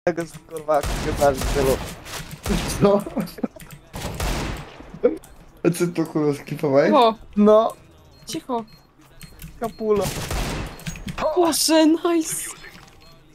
tego z kurwa komentarz w stylu. Co? A co to kurwa sklipowałeś? Cicho, No, cicho. kapula. Boże, nice.